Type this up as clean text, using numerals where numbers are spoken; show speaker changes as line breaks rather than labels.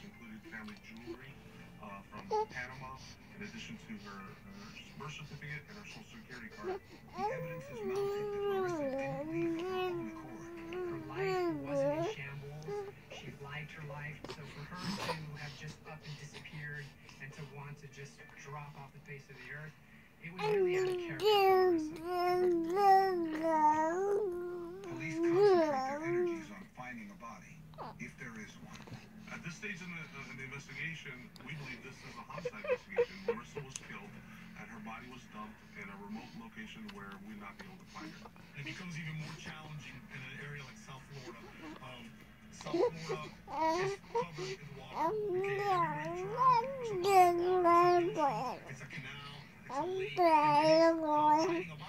which included family jewelry from Panama, in addition to her birth certificate and her social security card.
The evidence is mounted that Larissa didn't leave of her own accord. Her life wasn't in shambles. She liked her life. So for her to have just up and disappeared and to want to just drop off the face of the earth, it was really out of character for Larissa. Police concentrate their energies on finding a body, if there is one.
At this stage in the investigation, we believe this is a homicide investigation. Larissa was killed, and her body was dumped in a remote location where we'd not be able to find her.
It becomes even more challenging in an area like South Florida. South Florida is covered in water. Okay, every rain it's a canal, it's a lake, and it is hiding